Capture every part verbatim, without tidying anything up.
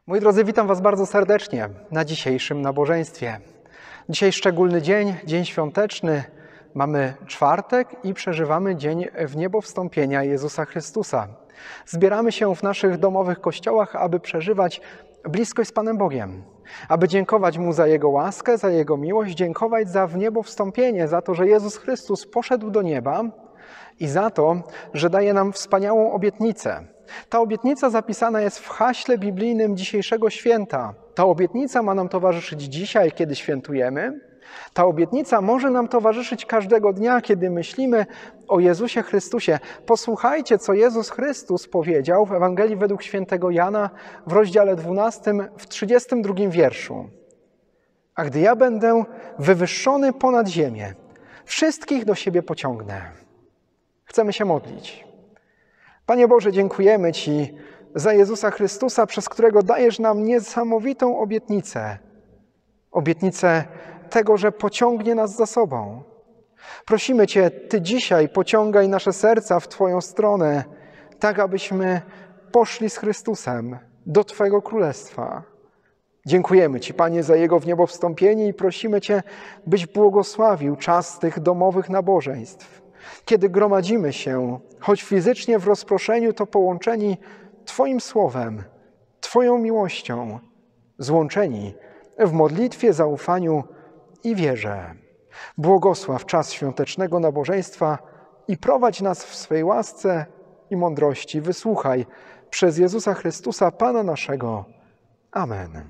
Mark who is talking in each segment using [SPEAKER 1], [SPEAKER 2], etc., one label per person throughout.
[SPEAKER 1] Moi drodzy, witam Was bardzo serdecznie na dzisiejszym nabożeństwie. Dzisiaj szczególny dzień, dzień świąteczny. Mamy czwartek i przeżywamy dzień wniebowstąpienia Jezusa Chrystusa. Zbieramy się w naszych domowych kościołach, aby przeżywać bliskość z Panem Bogiem, aby dziękować Mu za Jego łaskę, za Jego miłość, dziękować za wniebowstąpienie, za to, że Jezus Chrystus poszedł do nieba i za to, że daje nam wspaniałą obietnicę. Ta obietnica zapisana jest w haśle biblijnym dzisiejszego święta. Ta obietnica ma nam towarzyszyć dzisiaj, kiedy świętujemy. Ta obietnica może nam towarzyszyć każdego dnia, kiedy myślimy o Jezusie Chrystusie. Posłuchajcie, co Jezus Chrystus powiedział w Ewangelii według świętego Jana w rozdziale dwunastym, w trzydziestym drugim wierszu. A gdy ja będę wywyższony ponad ziemię, wszystkich do siebie pociągnę. Chcemy się modlić. Panie Boże, dziękujemy Ci za Jezusa Chrystusa, przez którego dajesz nam niesamowitą obietnicę. Obietnicę tego, że pociągnie nas za sobą. Prosimy Cię, Ty dzisiaj pociągaj nasze serca w Twoją stronę, tak abyśmy poszli z Chrystusem do Twojego Królestwa. Dziękujemy Ci, Panie, za Jego wniebowstąpienie i prosimy Cię, byś błogosławił czas tych domowych nabożeństw. Kiedy gromadzimy się, choć fizycznie w rozproszeniu, to połączeni Twoim słowem, Twoją miłością, złączeni w modlitwie, zaufaniu i wierze. Błogosław czas świątecznego nabożeństwa i prowadź nas w swej łasce i mądrości. Wysłuchaj przez Jezusa Chrystusa, Pana naszego. Amen.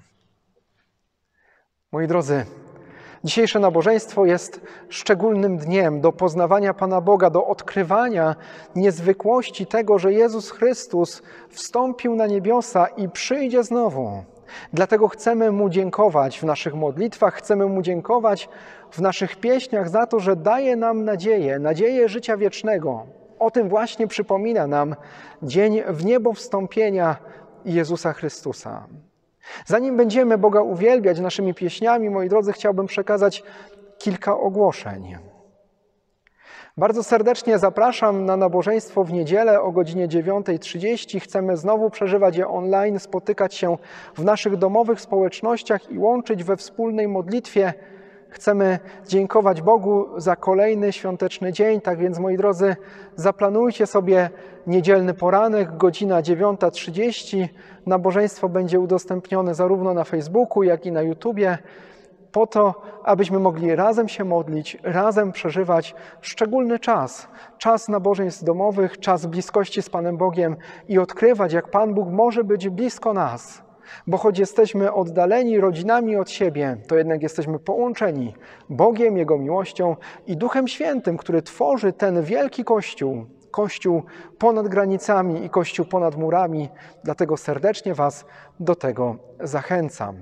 [SPEAKER 1] Moi drodzy, dzisiejsze nabożeństwo jest szczególnym dniem do poznawania Pana Boga, do odkrywania niezwykłości tego, że Jezus Chrystus wstąpił na niebiosa i przyjdzie znowu. Dlatego chcemy Mu dziękować w naszych modlitwach, chcemy Mu dziękować w naszych pieśniach za to, że daje nam nadzieję, nadzieję życia wiecznego. O tym właśnie przypomina nam dzień wniebowstąpienia Jezusa Chrystusa. Zanim będziemy Boga uwielbiać naszymi pieśniami, moi drodzy, chciałbym przekazać kilka ogłoszeń. Bardzo serdecznie zapraszam na nabożeństwo w niedzielę o godzinie dziewiątej trzydzieści. Chcemy znowu przeżywać je online, spotykać się w naszych domowych społecznościach i łączyć we wspólnej modlitwie. Chcemy dziękować Bogu za kolejny świąteczny dzień, tak więc, moi drodzy, zaplanujcie sobie niedzielny poranek, godzina dziewiąta trzydzieści. Nabożeństwo będzie udostępnione zarówno na Facebooku, jak i na YouTubie, po to, abyśmy mogli razem się modlić, razem przeżywać szczególny czas, czas nabożeństw domowych, czas bliskości z Panem Bogiem i odkrywać, jak Pan Bóg może być blisko nas. Bo choć jesteśmy oddaleni rodzinami od siebie, to jednak jesteśmy połączeni Bogiem, Jego miłością i Duchem Świętym, który tworzy ten wielki Kościół, Kościół ponad granicami i Kościół ponad murami. Dlatego serdecznie Was do tego zachęcam.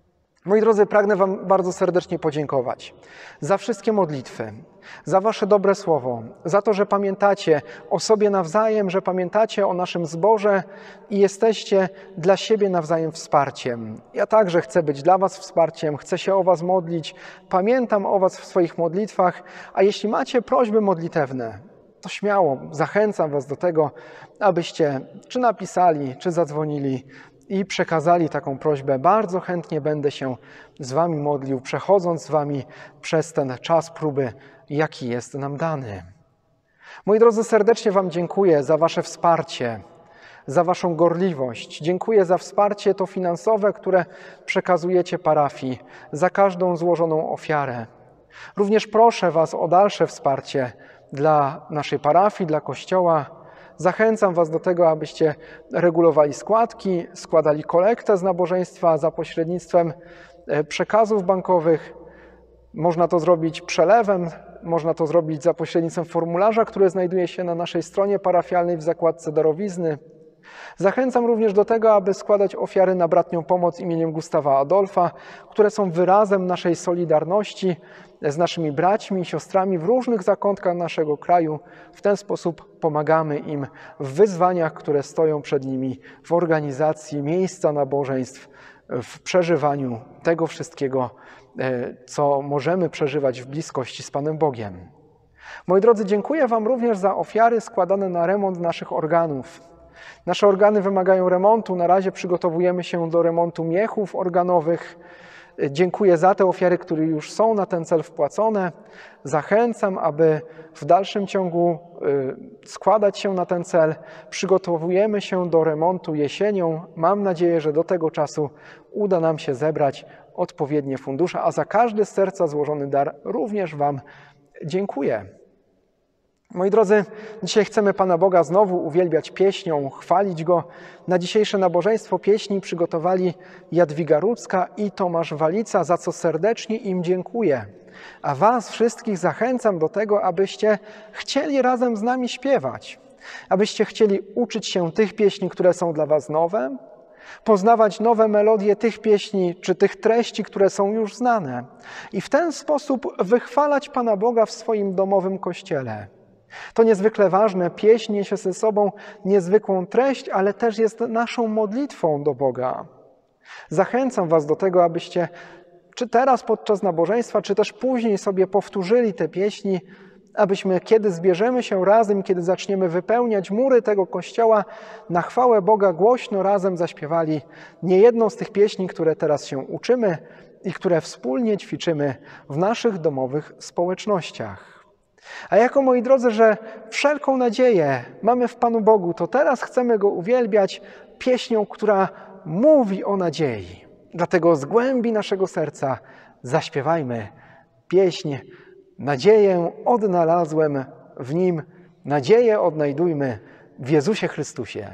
[SPEAKER 1] Moi drodzy, pragnę Wam bardzo serdecznie podziękować za wszystkie modlitwy, za Wasze dobre słowo, za to, że pamiętacie o sobie nawzajem, że pamiętacie o naszym zborze i jesteście dla siebie nawzajem wsparciem. Ja także chcę być dla Was wsparciem, chcę się o Was modlić, pamiętam o Was w swoich modlitwach, a jeśli macie prośby modlitewne, to śmiało zachęcam Was do tego, abyście czy napisali, czy zadzwonili i przekazali taką prośbę. Bardzo chętnie będę się z Wami modlił, przechodząc z Wami przez ten czas próby, jaki jest nam dany. Moi drodzy, serdecznie Wam dziękuję za Wasze wsparcie, za Waszą gorliwość. Dziękuję za wsparcie to finansowe, które przekazujecie parafii, za każdą złożoną ofiarę. Również proszę Was o dalsze wsparcie dla naszej parafii, dla Kościoła. Zachęcam Was do tego, abyście regulowali składki, składali kolektę z nabożeństwa za pośrednictwem przekazów bankowych. Można to zrobić przelewem, można to zrobić za pośrednictwem formularza, który znajduje się na naszej stronie parafialnej w zakładce darowizny. Zachęcam również do tego, aby składać ofiary na bratnią pomoc imieniem Gustawa Adolfa, które są wyrazem naszej solidarności z naszymi braćmi i siostrami w różnych zakątkach naszego kraju. W ten sposób pomagamy im w wyzwaniach, które stoją przed nimi w organizacji miejsca nabożeństw, w przeżywaniu tego wszystkiego, co możemy przeżywać w bliskości z Panem Bogiem. Moi drodzy, dziękuję Wam również za ofiary składane na remont naszych organów. Nasze organy wymagają remontu. Na razie przygotowujemy się do remontu miechów organowych. Dziękuję za te ofiary, które już są na ten cel wpłacone. Zachęcam, aby w dalszym ciągu składać się na ten cel. Przygotowujemy się do remontu jesienią. Mam nadzieję, że do tego czasu uda nam się zebrać odpowiednie fundusze, a za każdy z serca złożony dar również Wam dziękuję. Moi drodzy, dzisiaj chcemy Pana Boga znowu uwielbiać pieśnią, chwalić Go. Na dzisiejsze nabożeństwo pieśni przygotowali Jadwiga Rudzka i Tomasz Walica, za co serdecznie im dziękuję. A Was wszystkich zachęcam do tego, abyście chcieli razem z nami śpiewać, abyście chcieli uczyć się tych pieśni, które są dla Was nowe, poznawać nowe melodie tych pieśni czy tych treści, które są już znane i w ten sposób wychwalać Pana Boga w swoim domowym kościele. To niezwykle ważne. Pieśń niesie ze sobą niezwykłą treść, ale też jest naszą modlitwą do Boga. Zachęcam Was do tego, abyście czy teraz podczas nabożeństwa, czy też później sobie powtórzyli te pieśni, abyśmy, kiedy zbierzemy się razem, kiedy zaczniemy wypełniać mury tego kościoła, na chwałę Boga głośno razem zaśpiewali niejedną z tych pieśni, które teraz się uczymy i które wspólnie ćwiczymy w naszych domowych społecznościach. A jako, moi drodzy, że wszelką nadzieję mamy w Panu Bogu, to teraz chcemy Go uwielbiać pieśnią, która mówi o nadziei. Dlatego z głębi naszego serca zaśpiewajmy pieśń Nadzieję odnalazłem w Nim, nadzieję odnajdujmy w Jezusie Chrystusie.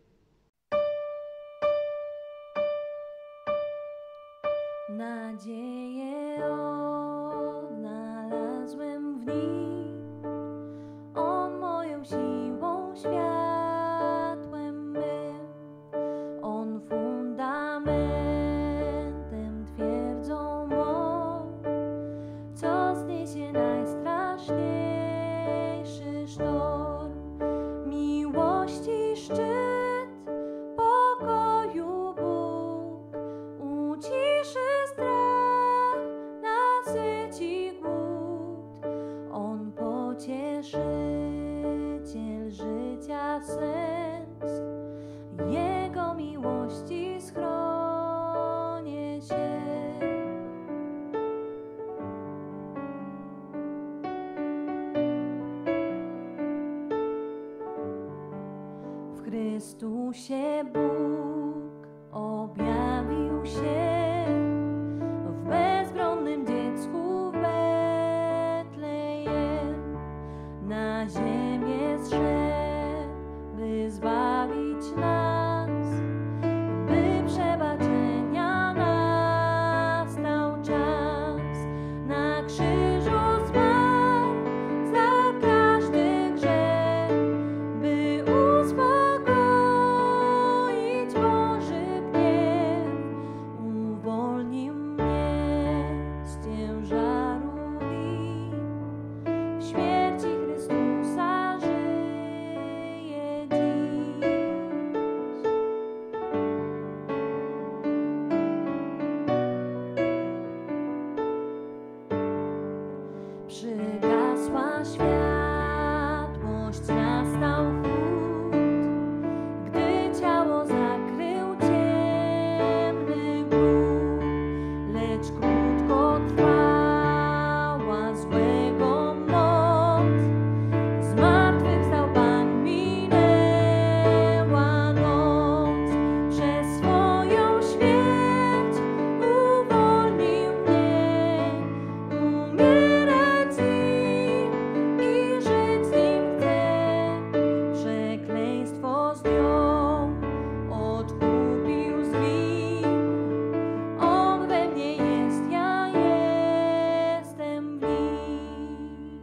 [SPEAKER 2] Nadzieję odnalazłem w Nim, On moją siłą, światłem mym, On fundamentem, twierdzą mą, co zniesie najstraszniejszy sztorm. Miłości szczyt, pokoju Bóg, uciszy strach, nasyci głód. On pocieszyciel życia sens, Jego miłości schronię się. W Chrystusie Bóg objawił się, w bezbronnym dziecku w Betlejem. Na ziemię zszedł, by zbawić nas, by przebaczenia nastał czas. Na krzyżu zmarł za każdy grzech, by uspokoić Boży gniew. Uwolnił mnie z ciężaru win, w śmierci Chrystusa żyje dziś. Przygasła światłość, nastał chłód, gdy ciało zakrył ciemny ból. Lecz krótko trwała złego moc, zmartwychwstał Pan, minęła noc. Przez swoją śmierć uwolnił mnie, umierać z Nim i żyć z Nim chcę. Przekleństwo zdjął, odkupił z win. On we mnie jest, ja jestem w Nim.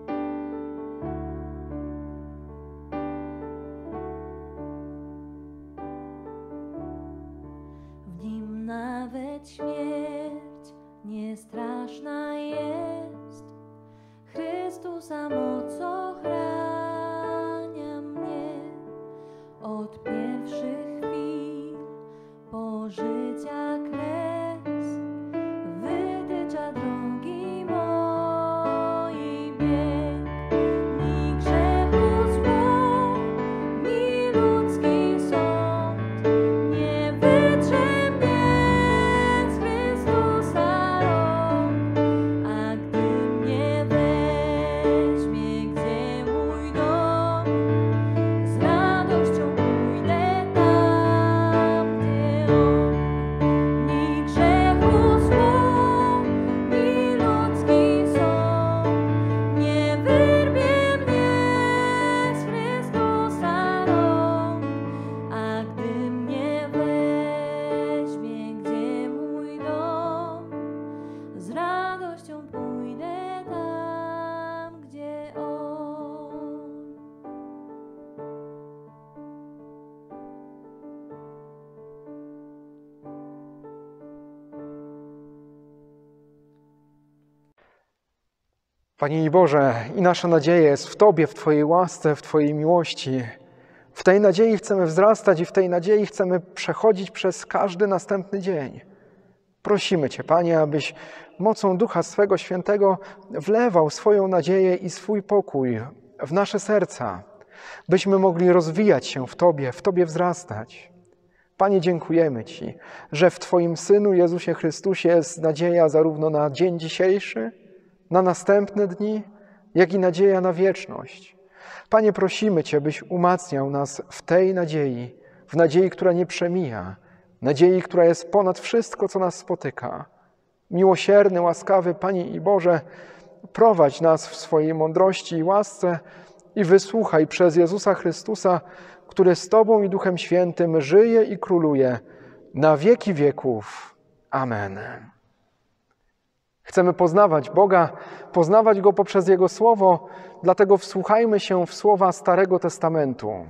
[SPEAKER 2] W Nim nawet śmierć nie straszna jest. Chrystusa moc ochrania mnie od pierwszych chwil pożycia kres. Wytycza drogi mojej bieg. Ni grzechu zło, ni ludzki
[SPEAKER 1] Panie Boże, i nasza nadzieja jest w Tobie, w Twojej łasce, w Twojej miłości. W tej nadziei chcemy wzrastać i w tej nadziei chcemy przechodzić przez każdy następny dzień. Prosimy Cię, Panie, abyś mocą Ducha swego Świętego wlewał swoją nadzieję i swój pokój w nasze serca, byśmy mogli rozwijać się w Tobie, w Tobie wzrastać. Panie, dziękujemy Ci, że w Twoim Synu Jezusie Chrystusie jest nadzieja zarówno na dzień dzisiejszy, na następne dni, jak i nadzieja na wieczność. Panie, prosimy Cię, byś umacniał nas w tej nadziei, w nadziei, która nie przemija, nadziei, która jest ponad wszystko, co nas spotyka. Miłosierny, łaskawy Panie i Boże, prowadź nas w swojej mądrości i łasce i wysłuchaj przez Jezusa Chrystusa, który z Tobą i Duchem Świętym żyje i króluje na wieki wieków. Amen. Chcemy poznawać Boga, poznawać Go poprzez Jego Słowo, dlatego wsłuchajmy się w słowa Starego Testamentu.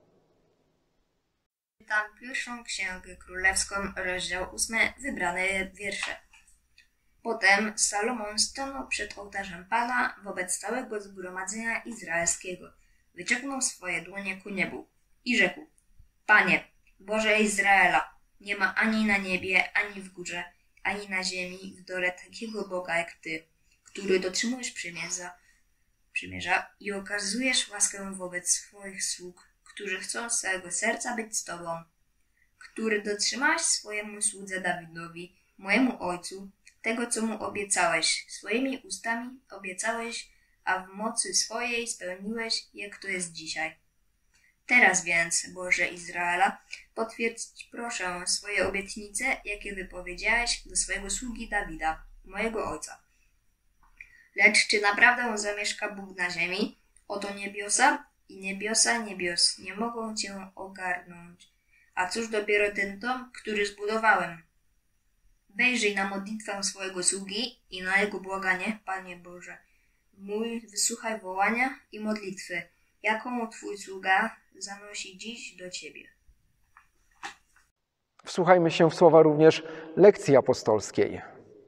[SPEAKER 3] Czytam pierwszą Księgę Królewską, rozdział ósmy, wybrane wiersze. Potem Salomon stanął przed ołtarzem Pana wobec całego zgromadzenia izraelskiego. Wyciągnął swoje dłonie ku niebu i rzekł: Panie, Boże Izraela, nie ma ani na niebie, ani w górze, ani na ziemi w dole takiego Boga jak Ty, który dotrzymujesz przymierza, przymierza i okazujesz łaskę wobec swoich sług, którzy chcą z całego serca być z Tobą, który dotrzymałeś swojemu słudze Dawidowi, mojemu ojcu, tego, co mu obiecałeś, swoimi ustami obiecałeś, a w mocy swojej spełniłeś, jak to jest dzisiaj. Teraz więc, Boże Izraela, potwierdź proszę swoje obietnice, jakie wypowiedziałeś do swojego sługi Dawida, mojego ojca. Lecz czy naprawdę zamieszka Bóg na ziemi? Oto niebiosa i niebiosa niebios nie mogą Cię ogarnąć. A cóż dopiero ten dom, który zbudowałem? Wejrzyj na modlitwę swojego sługi i na jego błaganie, Panie Boże. Mój, wysłuchaj wołania i modlitwy, jaką Twój sługa zanosi dziś do Ciebie.
[SPEAKER 1] Wsłuchajmy się w słowa również lekcji apostolskiej.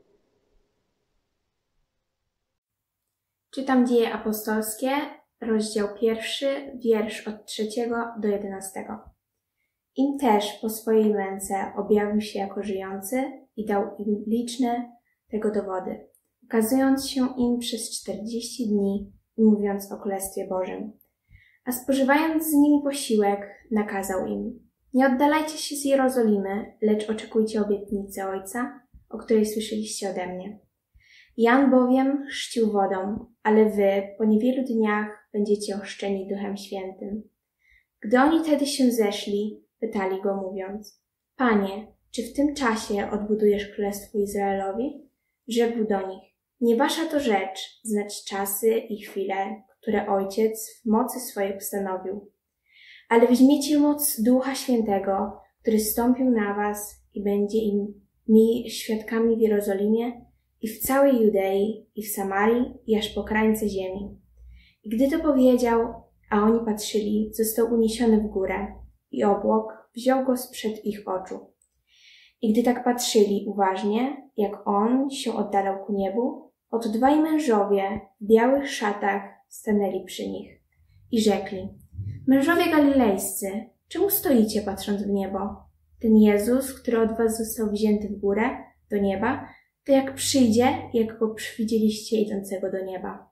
[SPEAKER 4] Czytam Dzieje Apostolskie, rozdział pierwszy, wiersz od trzeciego do jedenastego. Im też po swojej męce objawił się jako żyjący i dał im liczne tego dowody, ukazując się im przez czterdzieści dni i mówiąc o Królestwie Bożym. A spożywając z nimi posiłek, nakazał im: nie oddalajcie się z Jerozolimy, lecz oczekujcie obietnicy Ojca, o której słyszeliście ode mnie. Jan bowiem chrzcił wodą, ale wy po niewielu dniach będziecie ochrzczeni Duchem Świętym. Gdy oni tedy się zeszli, pytali go mówiąc: Panie, czy w tym czasie odbudujesz Królestwo Izraelowi? Rzekł do nich: nie wasza to rzecz znać czasy i chwile, które Ojciec w mocy swojej ustanowił. Ale weźmiecie moc Ducha Świętego, który zstąpił na was i będzie im mi świadkami w Jerozolimie i w całej Judei i w Samarii i aż po krańce ziemi. I gdy to powiedział, a oni patrzyli, został uniesiony w górę i obłok wziął go sprzed ich oczu. I gdy tak patrzyli uważnie, jak on się oddalał ku niebu, oto dwaj mężowie w białych szatach stanęli przy nich i rzekli: mężowie galilejscy, czemu stoicie patrząc w niebo? Ten Jezus, który od was został wzięty w górę do nieba, to jak przyjdzie, jak go przywidzieliście idącego do nieba.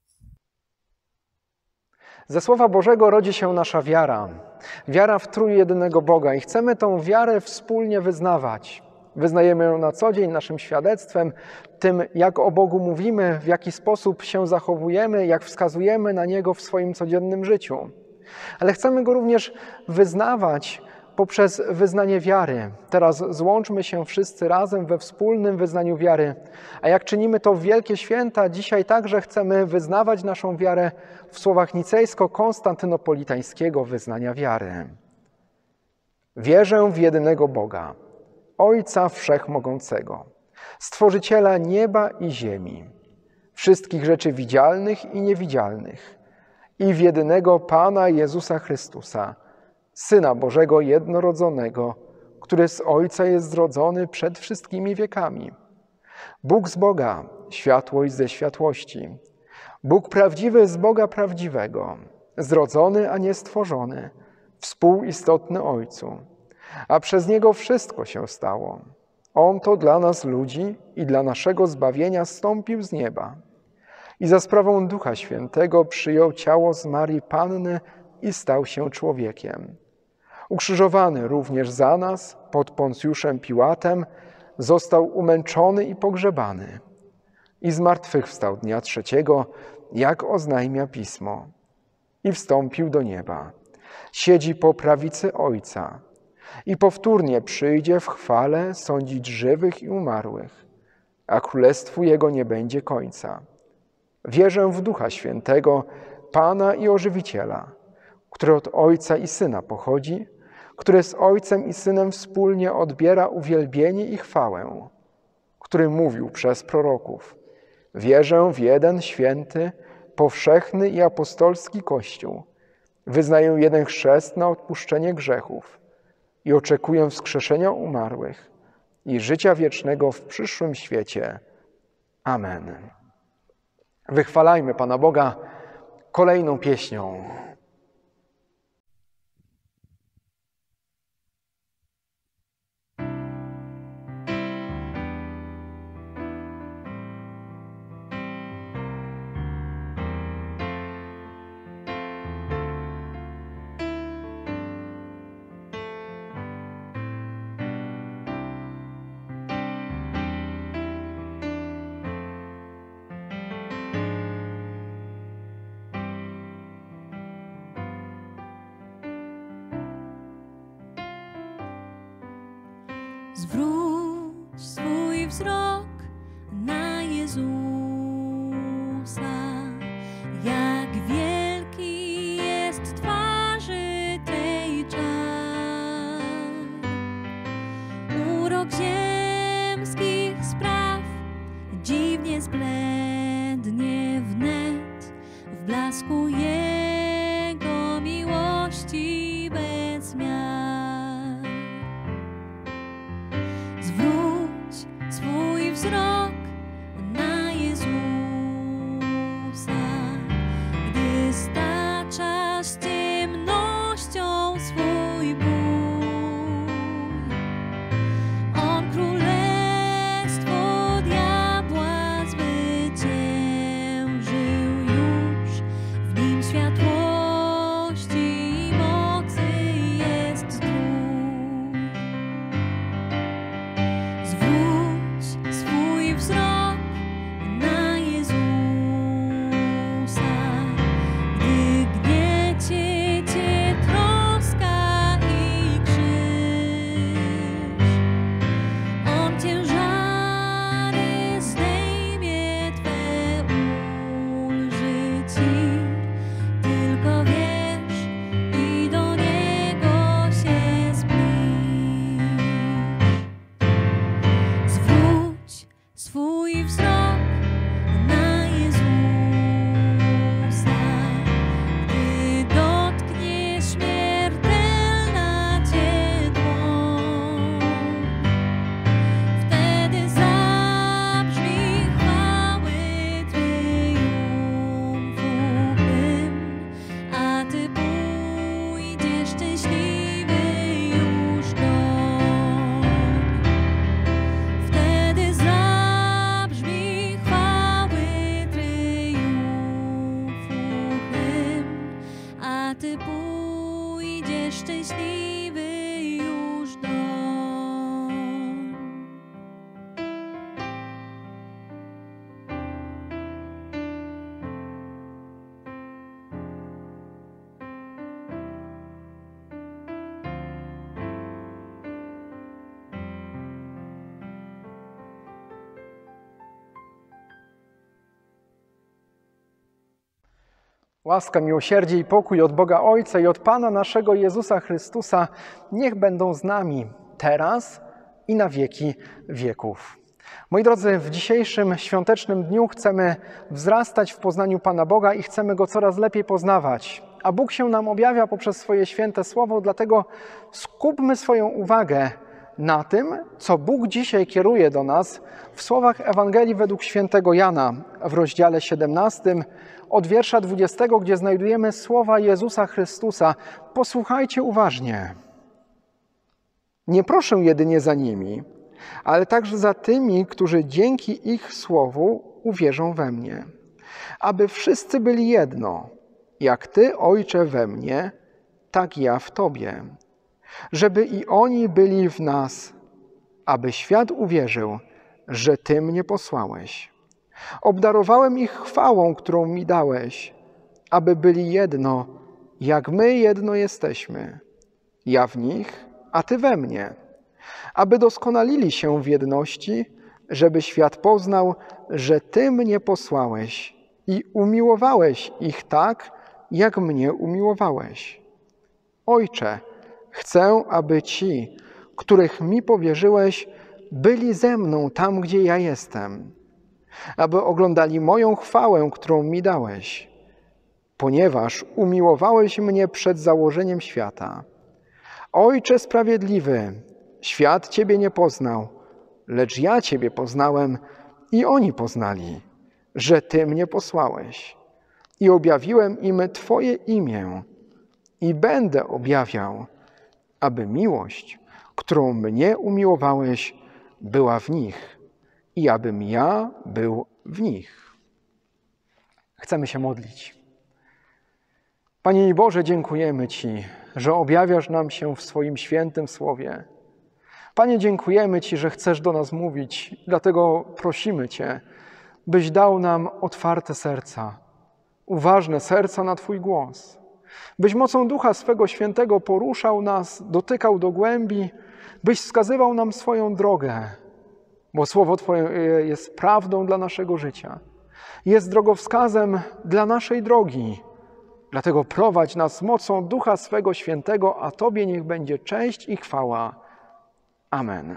[SPEAKER 1] Ze Słowa Bożego rodzi się nasza wiara. Wiara w trójjedynego Boga i chcemy tą wiarę wspólnie wyznawać. Wyznajemy ją na co dzień naszym świadectwem, tym jak o Bogu mówimy, w jaki sposób się zachowujemy, jak wskazujemy na Niego w swoim codziennym życiu. Ale chcemy Go również wyznawać poprzez wyznanie wiary. Teraz złączmy się wszyscy razem we wspólnym wyznaniu wiary. A jak czynimy to w wielkie święta, dzisiaj także chcemy wyznawać naszą wiarę w słowach nicejsko-konstantynopolitańskiego wyznania wiary. Wierzę w jedynego Boga, Ojca Wszechmogącego, Stworzyciela nieba i ziemi, wszystkich rzeczy widzialnych i niewidzialnych, i w jedynego Pana Jezusa Chrystusa, Syna Bożego jednorodzonego, który z Ojca jest zrodzony przed wszystkimi wiekami. Bóg z Boga, światłość ze światłości, Bóg prawdziwy z Boga prawdziwego, zrodzony, a nie stworzony, współistotny Ojcu, a przez Niego wszystko się stało. On to dla nas ludzi i dla naszego zbawienia zstąpił z nieba i za sprawą Ducha Świętego przyjął ciało z Marii Panny i stał się człowiekiem. Ukrzyżowany również za nas pod Poncjuszem Piłatem, został umęczony i pogrzebany i zmartwychwstał dnia trzeciego, jak oznajmia Pismo, i wstąpił do nieba. Siedzi po prawicy Ojca i powtórnie przyjdzie w chwale sądzić żywych i umarłych, a królestwu Jego nie będzie końca. Wierzę w Ducha Świętego, Pana i Ożywiciela, który od Ojca i Syna pochodzi, który z Ojcem i Synem wspólnie odbiera uwielbienie i chwałę, który mówił przez proroków. Wierzę w jeden święty, powszechny i apostolski Kościół. Wyznaję jeden chrzest na odpuszczenie grzechów i oczekuję wskrzeszenia umarłych i życia wiecznego w przyszłym świecie. Amen. Wychwalajmy Pana Boga kolejną pieśnią.
[SPEAKER 2] Zwróć swój wzrok na Jezusa, jak wielki jest twarzy tej czar. Urok ziemskich spraw dziwnie zblednie wnet w blasku Jego miłości bez miar. Zwróć swój wzrok na Jezusa, gdy staczasz ciemnością swój bój. On królestwo diabła zwyciężył już, w nim światłości i mocy jest zdrój. Zwróć swój wzrok na Jezusa, gdy gniecie cię troska i krzyż. On ciężary zdejmie twe, ulży ci, tylko wierz i do Niego się zbliż. Zwróć swój wzrok na Jezusa, gdy dotknie śmiertelna cię dłoń. Wtedy zabrzmi chwały triumfu hymn, a ty pójdziesz szczęśliwy już doń. Wtedy zabrzmi chwały triumfu hymn, a ty pójdziesz szczęśliwy już doń.
[SPEAKER 1] Łaska, miłosierdzie i pokój od Boga Ojca i od Pana naszego Jezusa Chrystusa niech będą z nami teraz i na wieki wieków. Moi drodzy, w dzisiejszym świątecznym dniu chcemy wzrastać w poznaniu Pana Boga i chcemy Go coraz lepiej poznawać. A Bóg się nam objawia poprzez swoje święte słowo, dlatego skupmy swoją uwagę na tym, co Bóg dzisiaj kieruje do nas w słowach Ewangelii według świętego Jana w rozdziale siedemnastym, od wiersza dwudziestego, gdzie znajdujemy słowa Jezusa Chrystusa. Posłuchajcie uważnie. Nie proszę jedynie za nimi, ale także za tymi, którzy dzięki ich słowu uwierzą we mnie. Aby wszyscy byli jedno, jak Ty, Ojcze, we mnie, tak ja w Tobie. Żeby i oni byli w nas, aby świat uwierzył, że Ty mnie posłałeś. Obdarowałem ich chwałą, którą mi dałeś, aby byli jedno, jak my jedno jesteśmy. Ja w nich, a Ty we mnie. Aby doskonalili się w jedności, żeby świat poznał, że Ty mnie posłałeś i umiłowałeś ich tak, jak mnie umiłowałeś. Ojcze, chcę, aby ci, których mi powierzyłeś, byli ze mną tam, gdzie ja jestem, aby oglądali moją chwałę, którą mi dałeś, ponieważ umiłowałeś mnie przed założeniem świata. Ojcze sprawiedliwy, świat Ciebie nie poznał, lecz ja Ciebie poznałem i oni poznali, że Ty mnie posłałeś. I objawiłem im Twoje imię i będę objawiał, aby miłość, którą mnie umiłowałeś, była w nich i abym ja był w nich. Chcemy się modlić. Panie i Boże, dziękujemy Ci, że objawiasz nam się w swoim świętym słowie. Panie, dziękujemy Ci, że chcesz do nas mówić, dlatego prosimy Cię, byś dał nam otwarte serca, uważne serca na Twój głos. Byś mocą Ducha swego Świętego poruszał nas, dotykał do głębi, byś wskazywał nam swoją drogę, bo Słowo Twoje jest prawdą dla naszego życia. Jest drogowskazem dla naszej drogi. Dlatego prowadź nas mocą Ducha swego Świętego, a Tobie niech będzie cześć i chwała. Amen.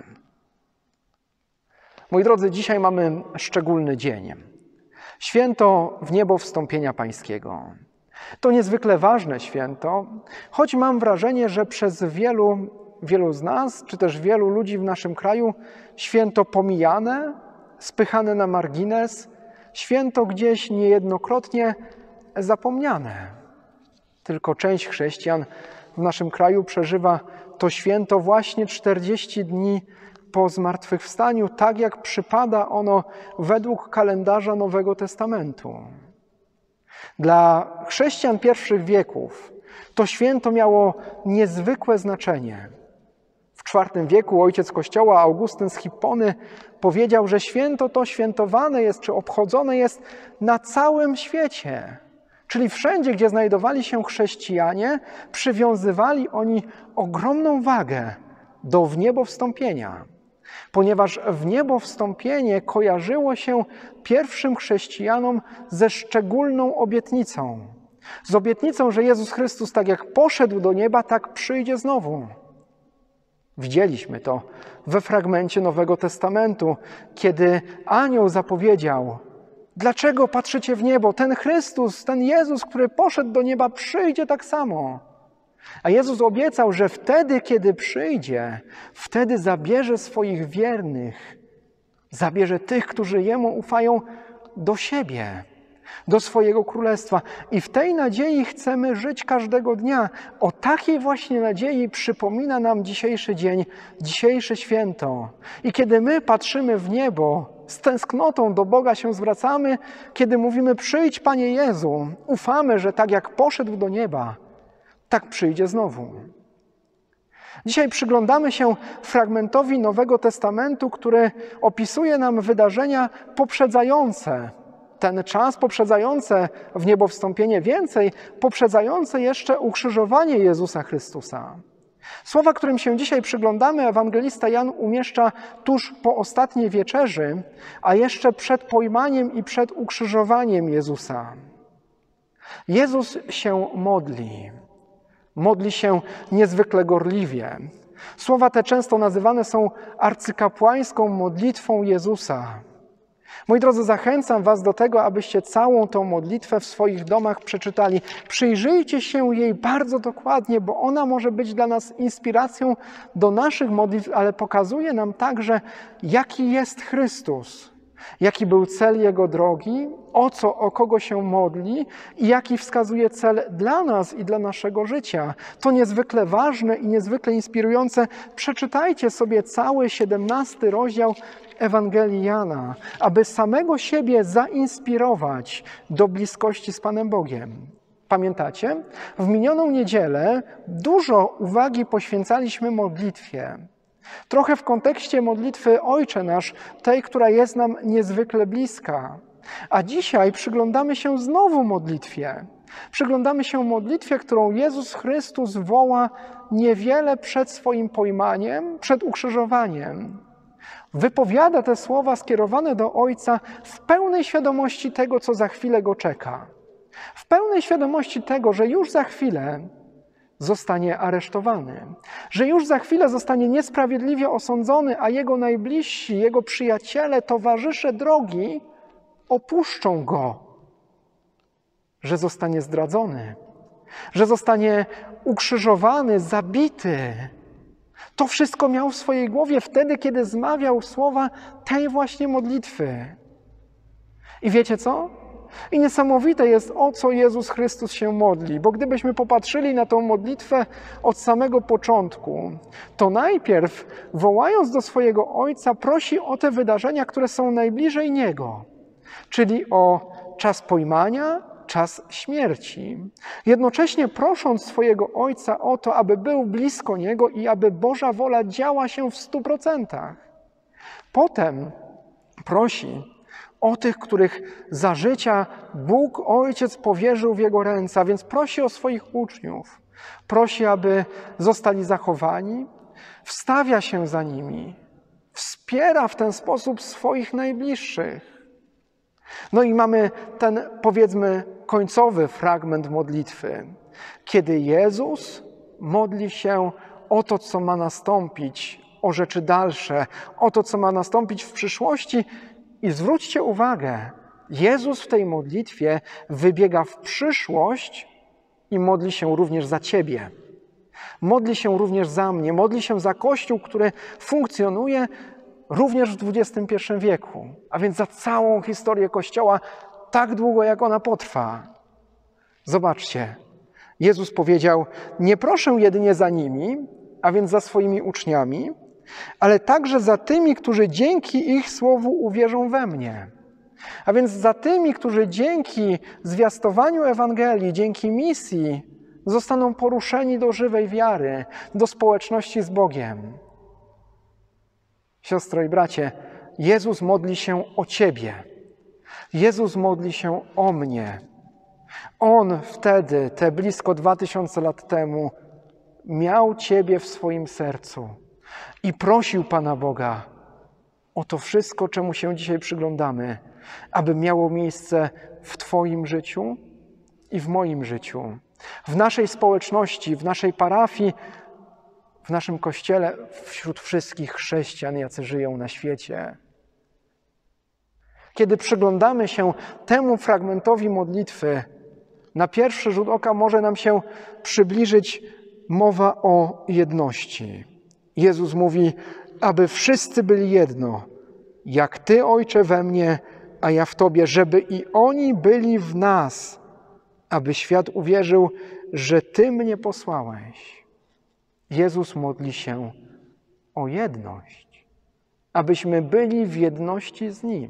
[SPEAKER 1] Moi drodzy, dzisiaj mamy szczególny dzień. Święto w niebo wstąpienia Pańskiego. To niezwykle ważne święto, choć mam wrażenie, że przez wielu, wielu z nas, czy też wielu ludzi w naszym kraju, święto pomijane, spychane na margines, święto gdzieś niejednokrotnie zapomniane. Tylko część chrześcijan w naszym kraju przeżywa to święto właśnie czterdzieści dni po zmartwychwstaniu, tak jak przypada ono według kalendarza Nowego Testamentu. Dla chrześcijan pierwszych wieków to święto miało niezwykłe znaczenie. W czwartym wieku ojciec Kościoła Augustyn z Hippony powiedział, że święto to świętowane jest, czy obchodzone jest na całym świecie. Czyli wszędzie, gdzie znajdowali się chrześcijanie, przywiązywali oni ogromną wagę do wniebowstąpienia, ponieważ wniebowstąpienie kojarzyło się pierwszym chrześcijanom ze szczególną obietnicą. Z obietnicą, że Jezus Chrystus tak jak poszedł do nieba, tak przyjdzie znowu. Widzieliśmy to we fragmencie Nowego Testamentu, kiedy anioł zapowiedział: dlaczego patrzycie w niebo? Ten Chrystus, ten Jezus, który poszedł do nieba, przyjdzie tak samo. A Jezus obiecał, że wtedy, kiedy przyjdzie, wtedy zabierze swoich wiernych, zabierze tych, którzy Jemu ufają, do siebie, do swojego królestwa. I w tej nadziei chcemy żyć każdego dnia. O takiej właśnie nadziei przypomina nam dzisiejszy dzień, dzisiejsze święto. I kiedy my patrzymy w niebo, z tęsknotą do Boga się zwracamy, kiedy mówimy: przyjdź, Panie Jezu, ufamy, że tak jak poszedł do nieba, tak przyjdzie znowu. Dzisiaj przyglądamy się fragmentowi Nowego Testamentu, który opisuje nam wydarzenia poprzedzające ten czas, poprzedzające wniebowstąpienie, więcej, poprzedzające jeszcze ukrzyżowanie Jezusa Chrystusa. Słowa, którym się dzisiaj przyglądamy, ewangelista Jan umieszcza tuż po ostatniej wieczerzy, a jeszcze przed pojmaniem i przed ukrzyżowaniem Jezusa. Jezus się modli. Modli się niezwykle gorliwie. Słowa te często nazywane są arcykapłańską modlitwą Jezusa. Moi drodzy, zachęcam was do tego, abyście całą tą modlitwę w swoich domach przeczytali. Przyjrzyjcie się jej bardzo dokładnie, bo ona może być dla nas inspiracją do naszych modlitw, ale pokazuje nam także, jaki jest Chrystus, jaki był cel Jego drogi, o co, o kogo się modli i jaki wskazuje cel dla nas i dla naszego życia. To niezwykle ważne i niezwykle inspirujące. Przeczytajcie sobie cały siedemnasty rozdział Ewangelii Jana, aby samego siebie zainspirować do bliskości z Panem Bogiem. Pamiętacie? W minioną niedzielę dużo uwagi poświęcaliśmy modlitwie. Trochę w kontekście modlitwy Ojcze Nasz, tej, która jest nam niezwykle bliska. A dzisiaj przyglądamy się znowu modlitwie. Przyglądamy się modlitwie, którą Jezus Chrystus woła niewiele przed swoim pojmaniem, przed ukrzyżowaniem. Wypowiada te słowa skierowane do Ojca w pełnej świadomości tego, co za chwilę go czeka. W pełnej świadomości tego, że już za chwilę zostanie aresztowany, że już za chwilę zostanie niesprawiedliwie osądzony, a jego najbliżsi, jego przyjaciele, towarzysze drogi opuszczą go, że zostanie zdradzony, że zostanie ukrzyżowany, zabity. To wszystko miał w swojej głowie wtedy, kiedy zmawiał słowa tej właśnie modlitwy. I wiecie co? I niesamowite jest, o co Jezus Chrystus się modli, bo gdybyśmy popatrzyli na tą modlitwę od samego początku, to najpierw, wołając do swojego Ojca, prosi o te wydarzenia, które są najbliżej Niego, czyli o czas pojmania, czas śmierci. Jednocześnie prosząc swojego Ojca o to, aby był blisko Niego i aby Boża wola działa się w stu procentach. Potem prosi o tych, których za życia Bóg Ojciec powierzył w Jego ręce, a więc prosi o swoich uczniów. Prosi, aby zostali zachowani, wstawia się za nimi, wspiera w ten sposób swoich najbliższych. No i mamy ten, powiedzmy, końcowy fragment modlitwy, kiedy Jezus modli się o to, co ma nastąpić, o rzeczy dalsze, o to, co ma nastąpić w przyszłości. I zwróćcie uwagę, Jezus w tej modlitwie wybiega w przyszłość i modli się również za Ciebie. Modli się również za mnie, modli się za Kościół, który funkcjonuje również w dwudziestym pierwszym wieku, a więc za całą historię Kościoła, tak długo jak ona potrwa. Zobaczcie, Jezus powiedział, nie proszę jedynie za nimi, a więc za swoimi uczniami, ale także za tymi, którzy dzięki ich słowu uwierzą we mnie. A więc za tymi, którzy dzięki zwiastowaniu Ewangelii, dzięki misji zostaną poruszeni do żywej wiary, do społeczności z Bogiem. Siostro i bracie, Jezus modli się o Ciebie. Jezus modli się o mnie. On wtedy, te blisko dwa tysiące lat temu, miał Ciebie w swoim sercu i prosił Pana Boga o to wszystko, czemu się dzisiaj przyglądamy, aby miało miejsce w Twoim życiu i w moim życiu, w naszej społeczności, w naszej parafii, w naszym Kościele, wśród wszystkich chrześcijan, jacy żyją na świecie. Kiedy przyglądamy się temu fragmentowi modlitwy, na pierwszy rzut oka może nam się przybliżyć mowa o jedności. Jezus mówi, aby wszyscy byli jedno, jak Ty, Ojcze, we mnie, a ja w Tobie, żeby i oni byli w nas, aby świat uwierzył, że Ty mnie posłałeś. Jezus modli się o jedność, abyśmy byli w jedności z Nim.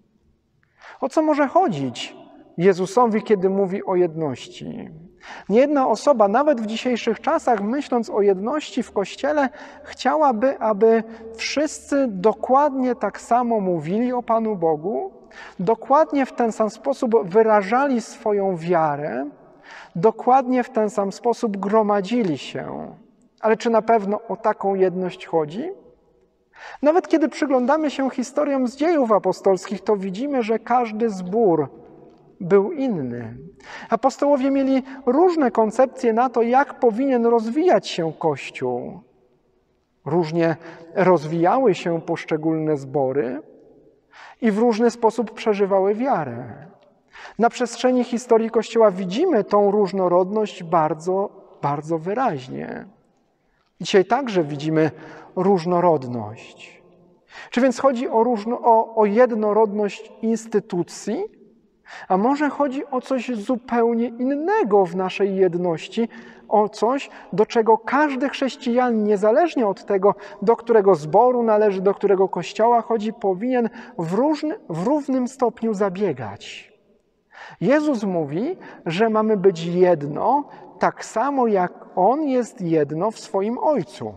[SPEAKER 1] O co może chodzić Jezusowi, kiedy mówi o jedności? Niejedna osoba, nawet w dzisiejszych czasach, myśląc o jedności w Kościele, chciałaby, aby wszyscy dokładnie tak samo mówili o Panu Bogu, dokładnie w ten sam sposób wyrażali swoją wiarę, dokładnie w ten sam sposób gromadzili się. Ale czy na pewno o taką jedność chodzi? Nawet kiedy przyglądamy się historiom z dziejów apostolskich, to widzimy, że każdy zbór był inny. Apostołowie mieli różne koncepcje na to, jak powinien rozwijać się Kościół. Różnie rozwijały się poszczególne zbory, i w różny sposób przeżywały wiarę. Na przestrzeni historii Kościoła widzimy tą różnorodność bardzo, bardzo wyraźnie. Dzisiaj także widzimy różnorodność. Czy więc chodzi o, różno, o, o jednorodność instytucji? A może chodzi o coś zupełnie innego w naszej jedności, o coś, do czego każdy chrześcijanin, niezależnie od tego, do którego zboru należy, do którego kościoła chodzi, powinien w, różny, w równym stopniu zabiegać. Jezus mówi, że mamy być jedno, tak samo jak On jest jedno w swoim Ojcu.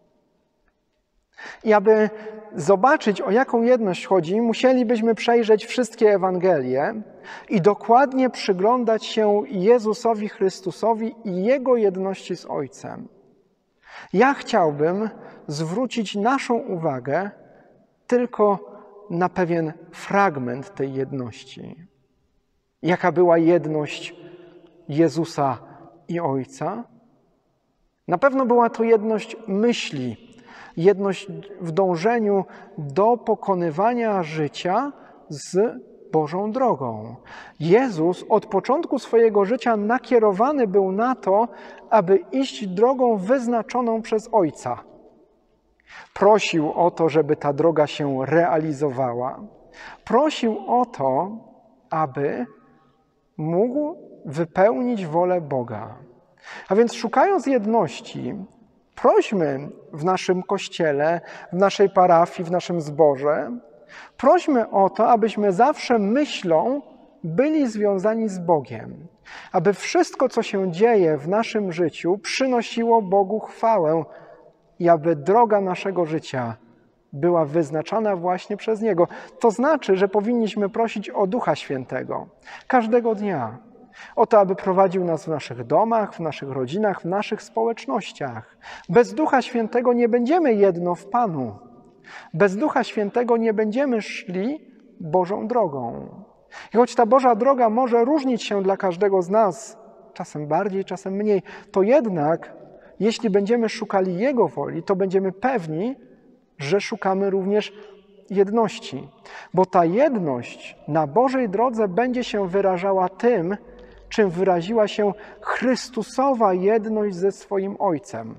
[SPEAKER 1] I aby zobaczyć, o jaką jedność chodzi, musielibyśmy przejrzeć wszystkie Ewangelie i dokładnie przyglądać się Jezusowi Chrystusowi i Jego jedności z Ojcem. Ja chciałbym zwrócić naszą uwagę tylko na pewien fragment tej jedności. Jaka była jedność Jezusa i Ojca? Na pewno była to jedność myśli, jedność w dążeniu do pokonywania życia z Bożą drogą. Jezus od początku swojego życia nakierowany był na to, aby iść drogą wyznaczoną przez Ojca. Prosił o to, żeby ta droga się realizowała. Prosił o to, aby mógł wypełnić wolę Boga. A więc szukając jedności, prośmy w naszym kościele, w naszej parafii, w naszym zborze, prośmy o to, abyśmy zawsze myślą byli związani z Bogiem. Aby wszystko, co się dzieje w naszym życiu, przynosiło Bogu chwałę i aby droga naszego życia była wyznaczana właśnie przez Niego. To znaczy, że powinniśmy prosić o Ducha Świętego każdego dnia. O to, aby prowadził nas w naszych domach, w naszych rodzinach, w naszych społecznościach. Bez Ducha Świętego nie będziemy jedno w Panu. Bez Ducha Świętego nie będziemy szli Bożą drogą. I choć ta Boża droga może różnić się dla każdego z nas, czasem bardziej, czasem mniej, to jednak, jeśli będziemy szukali Jego woli, to będziemy pewni, że szukamy również jedności. Bo ta jedność na Bożej drodze będzie się wyrażała tym, czym wyraziła się Chrystusowa jedność ze swoim Ojcem.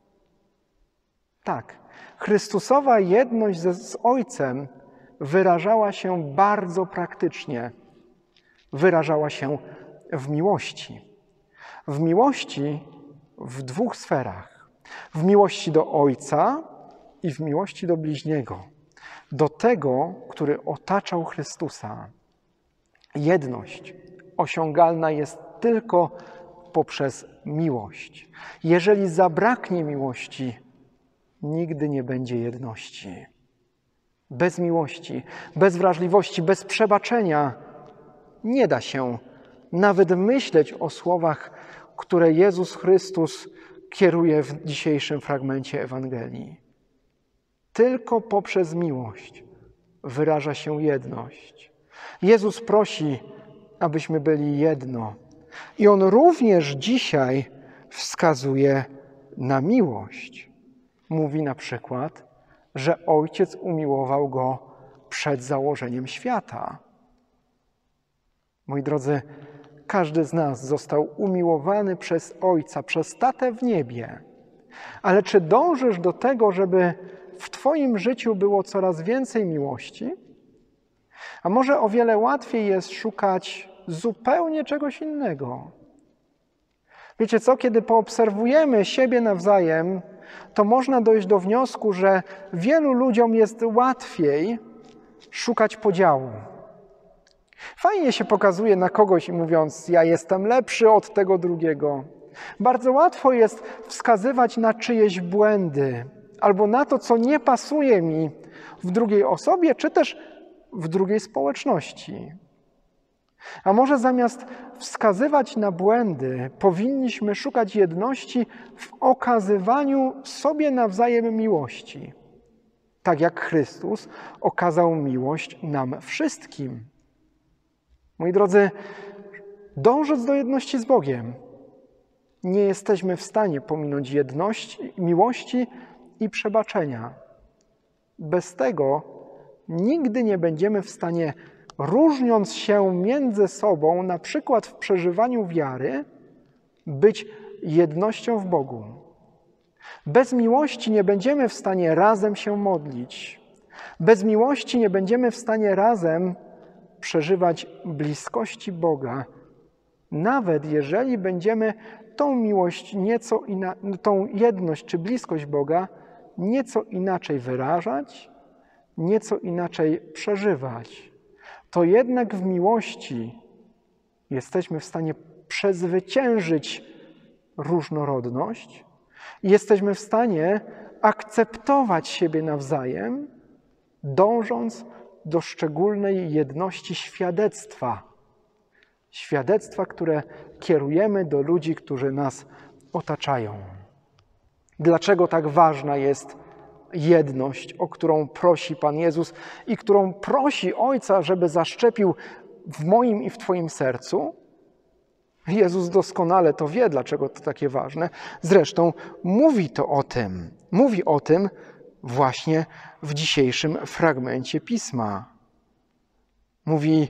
[SPEAKER 1] Tak, Chrystusowa jedność ze, z Ojcem wyrażała się bardzo praktycznie. Wyrażała się w miłości. W miłości w dwóch sferach. W miłości do Ojca i w miłości do bliźniego. Do tego, który otaczał Chrystusa. Jedność osiągalna jest tylko poprzez miłość. Jeżeli zabraknie miłości, nigdy nie będzie jedności. Bez miłości, bez wrażliwości, bez przebaczenia nie da się nawet myśleć o słowach, które Jezus Chrystus kieruje w dzisiejszym fragmencie Ewangelii. Tylko poprzez miłość wyraża się jedność. Jezus prosi, abyśmy byli jedno. I On również dzisiaj wskazuje na miłość. Mówi na przykład, że Ojciec umiłował Go przed założeniem świata. Moi drodzy, każdy z nas został umiłowany przez Ojca, przez Tatę w niebie. Ale czy dążysz do tego, żeby w Twoim życiu było coraz więcej miłości? A może o wiele łatwiej jest szukać zupełnie czegoś innego? Wiecie co, kiedy poobserwujemy siebie nawzajem, to można dojść do wniosku, że wielu ludziom jest łatwiej szukać podziału. Fajnie się pokazuje na kogoś i mówiąc, ja jestem lepszy od tego drugiego. Bardzo łatwo jest wskazywać na czyjeś błędy albo na to, co nie pasuje mi w drugiej osobie, czy też w drugiej społeczności. A może zamiast wskazywać na błędy, powinniśmy szukać jedności w okazywaniu sobie nawzajem miłości. Tak jak Chrystus okazał miłość nam wszystkim. Moi drodzy, dążąc do jedności z Bogiem, nie jesteśmy w stanie pominąć jedności, miłości i przebaczenia. Bez tego nigdy nie będziemy w stanie, różniąc się między sobą, na przykład w przeżywaniu wiary, być jednością w Bogu. Bez miłości nie będziemy w stanie razem się modlić. Bez miłości nie będziemy w stanie razem przeżywać bliskości Boga, nawet jeżeli będziemy tą miłość nieco ina- tą jedność czy bliskość Boga nieco inaczej wyrażać, nieco inaczej przeżywać. To jednak w miłości jesteśmy w stanie przezwyciężyć różnorodność i jesteśmy w stanie akceptować siebie nawzajem, dążąc do szczególnej jedności świadectwa. Świadectwa, które kierujemy do ludzi, którzy nas otaczają. Dlaczego tak ważna jest jedność, o którą prosi Pan Jezus i którą prosi Ojca, żeby zaszczepił w moim i w Twoim sercu? Jezus doskonale to wie, dlaczego to takie ważne. Zresztą mówi to o tym. Mówi o tym właśnie w dzisiejszym fragmencie Pisma. Mówi,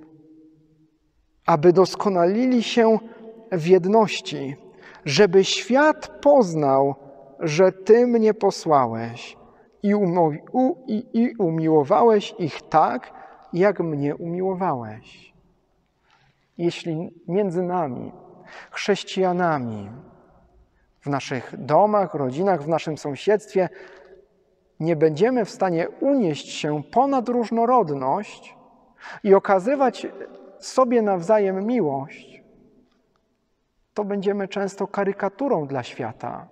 [SPEAKER 1] aby doskonalili się w jedności, żeby świat poznał, że Ty mnie posłałeś i, umo- u- i, i umiłowałeś ich tak, jak mnie umiłowałeś. Jeśli między nami, chrześcijanami, w naszych domach, rodzinach, w naszym sąsiedztwie nie będziemy w stanie unieść się ponad różnorodność i okazywać sobie nawzajem miłość, to będziemy często karykaturą dla świata.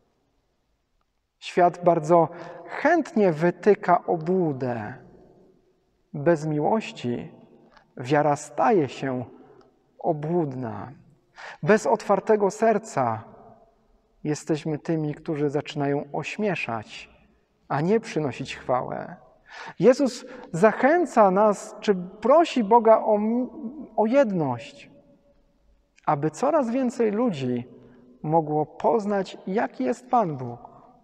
[SPEAKER 1] Świat bardzo chętnie wytyka obłudę. Bez miłości wiara staje się obłudna. Bez otwartego serca jesteśmy tymi, którzy zaczynają ośmieszać, a nie przynosić chwałę. Jezus zachęca nas, czy prosi Boga o, o jedność, aby coraz więcej ludzi mogło poznać, jaki jest Pan Bóg.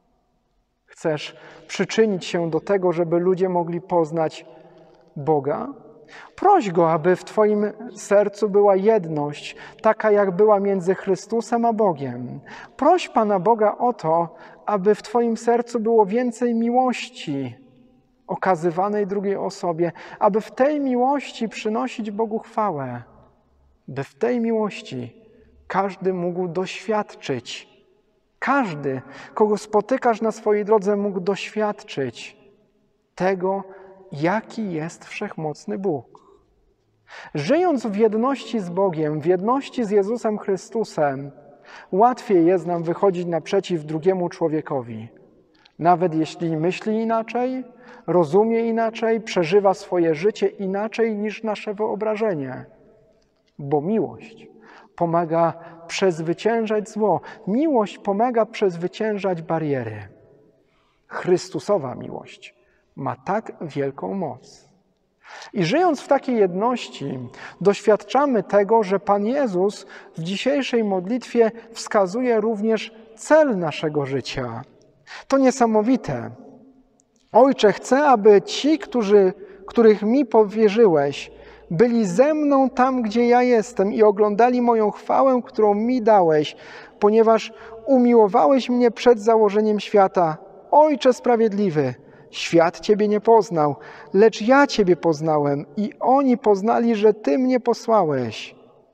[SPEAKER 1] Chcesz przyczynić się do tego, żeby ludzie mogli poznać Boga? Proś Go, aby w Twoim sercu była jedność, taka jak była między Chrystusem a Bogiem. Proś Pana Boga o to, aby w Twoim sercu było więcej miłości okazywanej drugiej osobie, aby w tej miłości przynosić Bogu chwałę, by w tej miłości każdy mógł doświadczyć, każdy, kogo spotykasz na swojej drodze, mógł doświadczyć tego, jaki jest wszechmocny Bóg. Żyjąc w jedności z Bogiem, w jedności z Jezusem Chrystusem, łatwiej jest nam wychodzić naprzeciw drugiemu człowiekowi. Nawet jeśli myśli inaczej, rozumie inaczej, przeżywa swoje życie inaczej niż nasze wyobrażenie. Bo miłość pomaga przezwyciężać zło. Miłość pomaga przezwyciężać bariery. Chrystusowa miłość ma tak wielką moc. I żyjąc w takiej jedności, doświadczamy tego, że Pan Jezus w dzisiejszej modlitwie wskazuje również cel naszego życia. To niesamowite. Ojcze, chcę, aby ci, którzy, których mi powierzyłeś, byli ze mną tam, gdzie ja jestem i oglądali moją chwałę, którą mi dałeś, ponieważ umiłowałeś mnie przed założeniem świata. Ojcze sprawiedliwy, świat Ciebie nie poznał, lecz ja Ciebie poznałem i oni poznali, że Ty mnie posłałeś.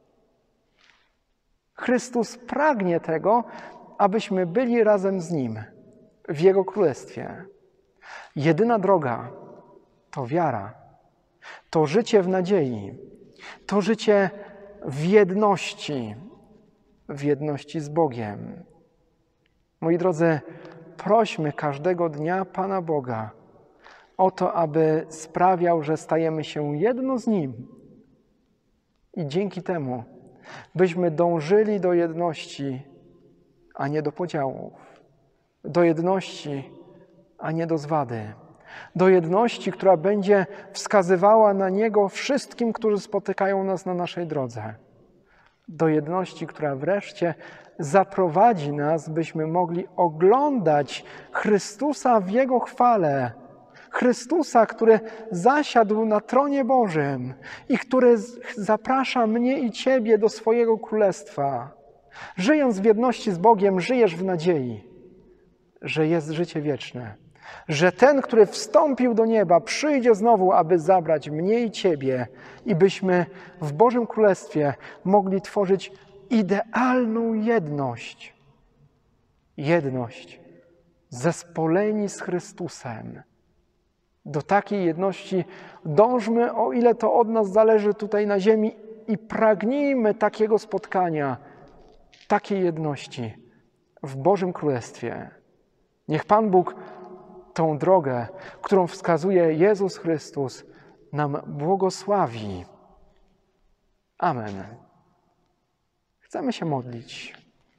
[SPEAKER 1] Chrystus pragnie tego, abyśmy byli razem z Nim w Jego Królestwie. Jedyna droga to wiara, to życie w nadziei, to życie w jedności, w jedności z Bogiem. Moi drodzy, prośmy każdego dnia Pana Boga o to, aby sprawiał, że stajemy się jedno z Nim i dzięki temu byśmy dążyli do jedności, a nie do podziałów, do jedności, a nie do zwady, do jedności, która będzie wskazywała na Niego wszystkim, którzy spotykają nas na naszej drodze, do jedności, która wreszcie zaprowadzi nas, byśmy mogli oglądać Chrystusa w Jego chwale, Chrystusa, który zasiadł na tronie Bożym i który zaprasza mnie i Ciebie do swojego królestwa. Żyjąc w jedności z Bogiem, żyjesz w nadziei, że jest życie wieczne, że ten, który wstąpił do nieba, przyjdzie znowu, aby zabrać mnie i Ciebie i byśmy w Bożym Królestwie mogli tworzyć idealną jedność. Jedność, zespoleni z Chrystusem. Do takiej jedności dążmy, o ile to od nas zależy tutaj na ziemi i pragnijmy takiego spotkania, takiej jedności w Bożym Królestwie. Niech Pan Bóg tą drogę, którą wskazuje Jezus Chrystus, nam błogosławi. Amen. Chcemy się modlić.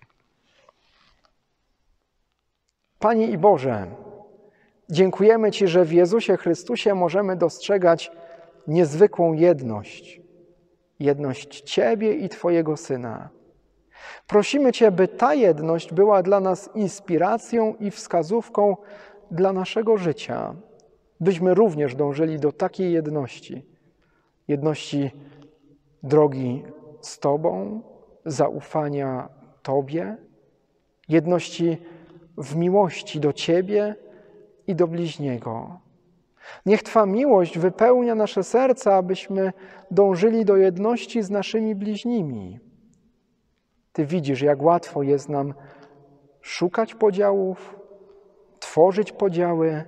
[SPEAKER 1] Panie i Boże, dziękujemy Ci, że w Jezusie Chrystusie możemy dostrzegać niezwykłą jedność. Jedność Ciebie i Twojego Syna. Prosimy Cię, by ta jedność była dla nas inspiracją i wskazówką dla naszego życia, byśmy również dążyli do takiej jedności. Jedności drogi z Tobą, zaufania Tobie, jedności w miłości do Ciebie i do bliźniego. Niech Twa miłość wypełnia nasze serca, abyśmy dążyli do jedności z naszymi bliźnimi. Ty widzisz, jak łatwo jest nam szukać podziałów, tworzyć podziały,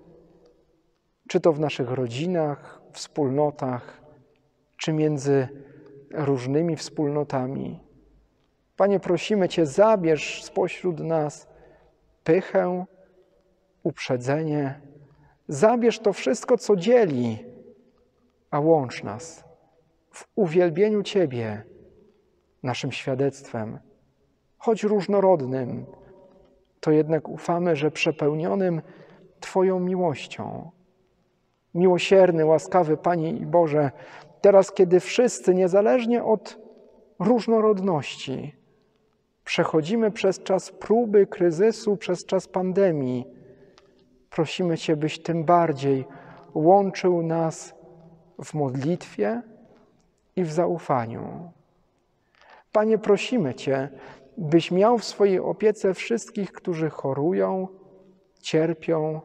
[SPEAKER 1] czy to w naszych rodzinach, wspólnotach, czy między różnymi wspólnotami. Panie, prosimy Cię, zabierz spośród nas pychę, uprzedzenie, zabierz to wszystko, co dzieli, a łącz nas w uwielbieniu Ciebie, naszym świadectwem, choć różnorodnym, to jednak ufamy, że przepełnionym Twoją miłością. Miłosierny, łaskawy Panie i Boże, teraz, kiedy wszyscy, niezależnie od różnorodności, przechodzimy przez czas próby, kryzysu, przez czas pandemii, prosimy Cię, byś tym bardziej łączył nas w modlitwie i w zaufaniu. Panie, prosimy Cię, byś miał w swojej opiece wszystkich, którzy chorują, cierpią,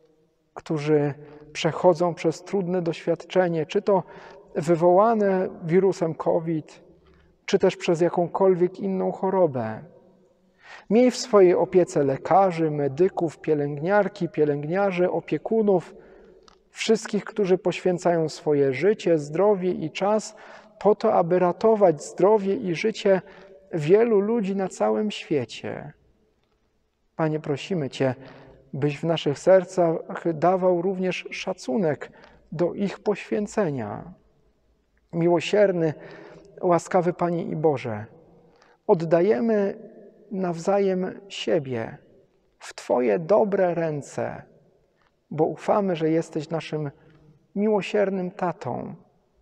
[SPEAKER 1] którzy przechodzą przez trudne doświadczenie, czy to wywołane wirusem COVID, czy też przez jakąkolwiek inną chorobę. Miej w swojej opiece lekarzy, medyków, pielęgniarki, pielęgniarzy, opiekunów, wszystkich, którzy poświęcają swoje życie, zdrowie i czas po to, aby ratować zdrowie i życie wielu ludzi na całym świecie. Panie, prosimy Cię, byś w naszych sercach dawał również szacunek do ich poświęcenia. Miłosierny, łaskawy Panie i Boże, oddajemy nawzajem siebie w Twoje dobre ręce, bo ufamy, że jesteś naszym miłosiernym tatą.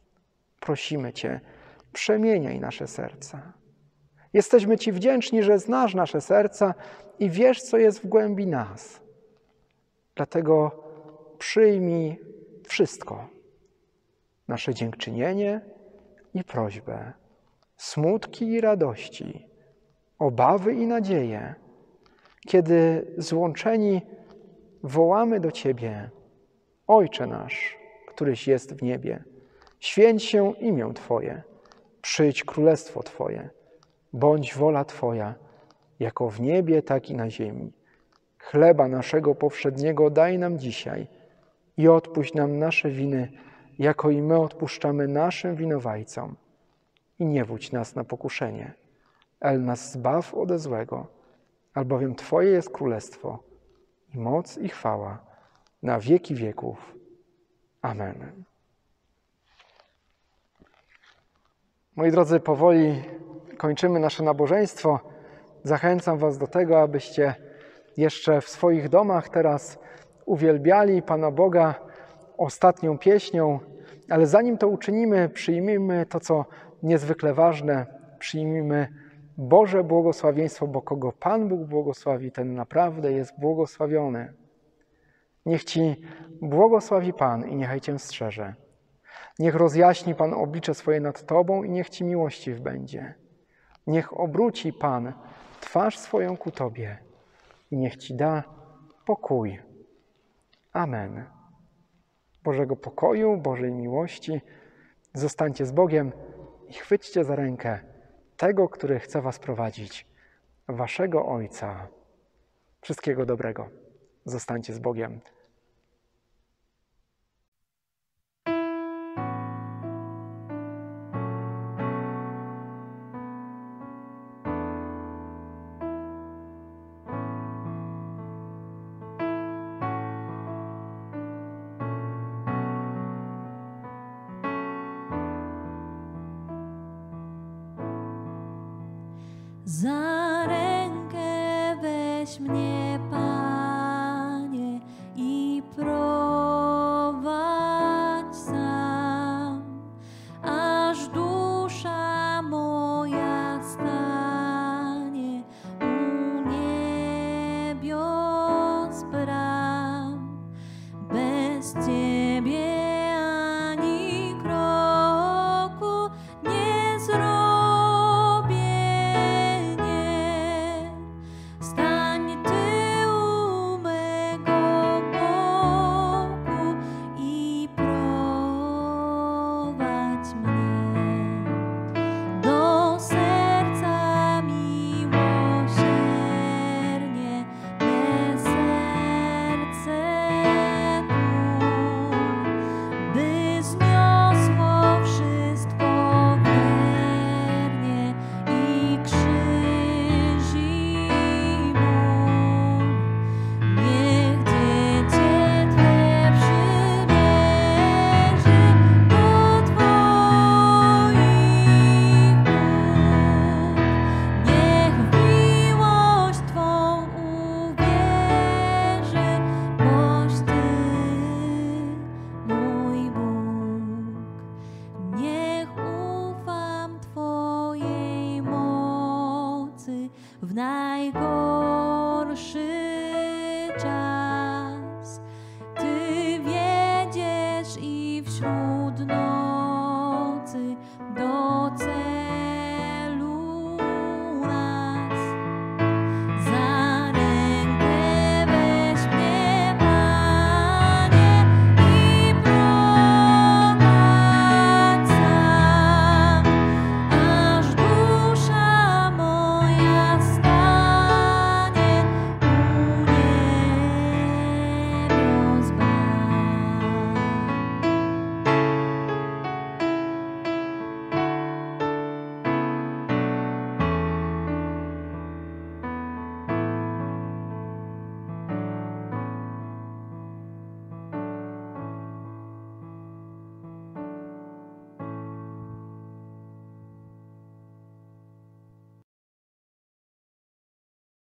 [SPEAKER 1] Prosimy Cię, przemieniaj nasze serca. Jesteśmy Ci wdzięczni, że znasz nasze serca i wiesz, co jest w głębi nas. Dlatego przyjmij wszystko. Nasze dziękczynienie i prośbę, smutki i radości, obawy i nadzieje, kiedy złączeni wołamy do Ciebie: Ojcze nasz, któryś jest w niebie, święć się imię Twoje, przyjdź królestwo Twoje, bądź wola Twoja, jako w niebie, tak i na ziemi. Chleba naszego powszedniego daj nam dzisiaj i odpuść nam nasze winy, jako i my odpuszczamy naszym winowajcom. I nie wódź nas na pokuszenie, ale nas zbaw ode złego, albowiem Twoje jest królestwo i moc i chwała na wieki wieków. Amen. Moi drodzy, powoli kończymy nasze nabożeństwo. Zachęcam Was do tego, abyście jeszcze w swoich domach teraz uwielbiali Pana Boga ostatnią pieśnią, ale zanim to uczynimy, przyjmijmy to, co niezwykle ważne, przyjmijmy Boże błogosławieństwo, bo kogo Pan Bóg błogosławi, ten naprawdę jest błogosławiony. Niech Ci błogosławi Pan i niechaj Cię strzeże. Niech rozjaśni Pan oblicze swoje nad Tobą i niech Ci miłościw będzie. Niech obróci Pan twarz swoją ku Tobie i niech Ci da pokój. Amen. Bożego pokoju, Bożej miłości. Zostańcie z Bogiem i chwyćcie za rękę tego, który chce Was prowadzić, Waszego Ojca. Wszystkiego dobrego. Zostańcie z Bogiem.
[SPEAKER 2] Za rękę weź mnie.